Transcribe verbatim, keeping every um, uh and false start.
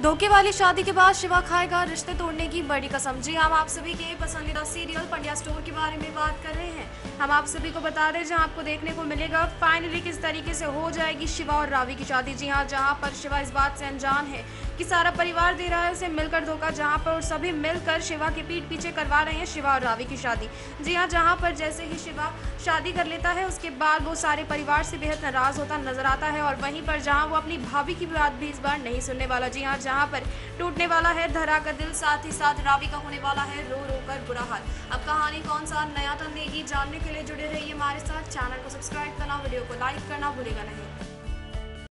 धोखे वाली शादी के बाद शिवा खाएगा रिश्ते तोड़ने की बड़ी कसम। जी हम आप सभी के पसंदीदा सीरियल पंड्या स्टोर के बारे में बात कर रहे हैं। हम आप सभी को बता दें जहां आपको देखने को मिलेगा फाइनली किस तरीके से हो जाएगी शिवा और रावी की शादी। जी हां, जहां पर शिवा इस बात से अनजान है कि सारा परिवार दे रहा है उसे मिलकर धोखा, जहां पर सभी मिलकर शिवा के पीठ पीछे करवा रहे हैं शिवा और रावी की शादी। जी हां, जहां पर जैसे ही शिवा शादी कर लेता है उसके बाद वो सारे परिवार से बेहद नाराज होता नजर आता है और वहीं पर जहां वो अपनी भाभी की बात भी इस बार नहीं सुनने वाला। जी हां, जहां पर टूटने वाला है धरा का दिल, साथ ही साथ रावी का होने वाला है रो रो कर बुरा हाल। अब कहानी कौन सा नया टर्न देगी, जानने के लिए जुड़े रहिए हमारे साथ। चैनल को सब्सक्राइब करना, वीडियो को लाइक करना भूलेगा नहीं।